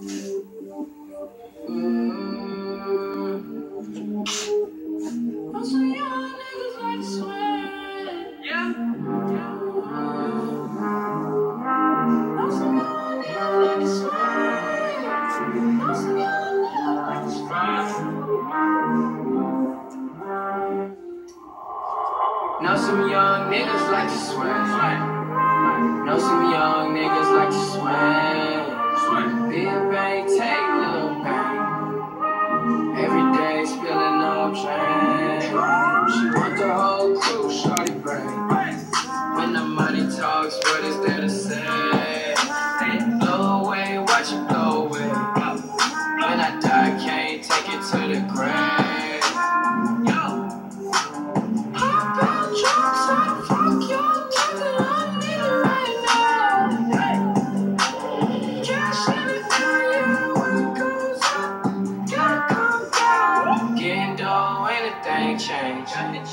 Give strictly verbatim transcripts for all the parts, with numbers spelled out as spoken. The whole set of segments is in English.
Know some young niggas like to swing. Know some young niggas like to swing. Big bang, take little bang. Every day spilling up chain. She want the whole crew, shorty brain. When the money talks, what is there to say? Blow away, watch it blow away. When I die, can't take it to the grave. Change,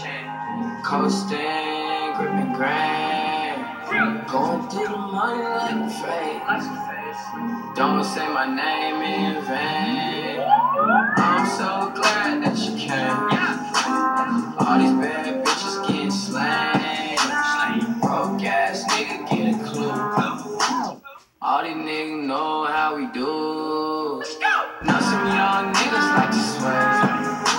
coasting, gripping grain, going through the money like a face. Don't say my name in vain. I'm so glad that you came. All these bad bitches getting slain. Broke ass nigga get a clue. All these niggas know how we do. Know some young niggas like to sway.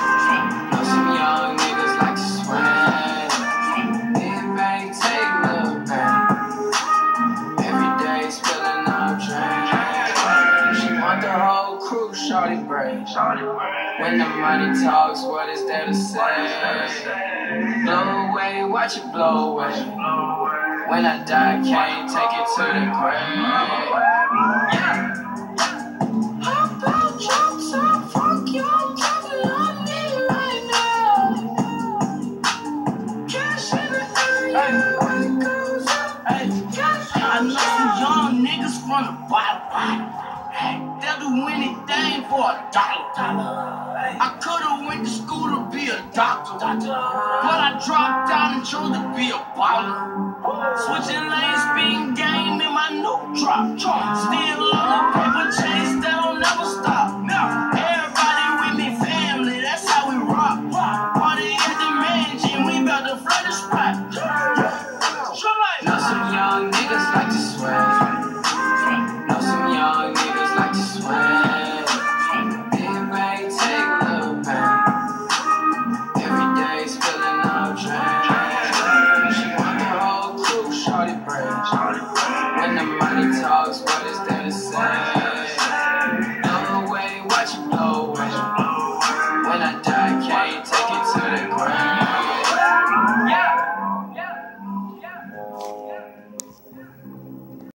Shorty brain. When the money talks, what is there to say? Blow away, watch it blow away. When I die, can't take it to the grave. Yeah. How about drops up, fuck you, I'm talking on me right now. Cash in the area, when it goes up. I know some young niggas from the bottom. They'll do anything for a dollar. I could've went to school to be a doctor, but I dropped out and chose to be a baller. Switching lanes, speeding game in my new drop. Still on the paper chase, that'll never stop. Everybody with me, family, that's how we rock. Party at the mansion, we bout to flood the spot. Know some young niggas like to swear. Know some young niggas like to swear. Big bang, take little bang. Every day spilling up drain. She want the whole crew, shorty brain. When the money talks, what is there to say? Blow away, watch it blow away. When I die, can't take it to the grave.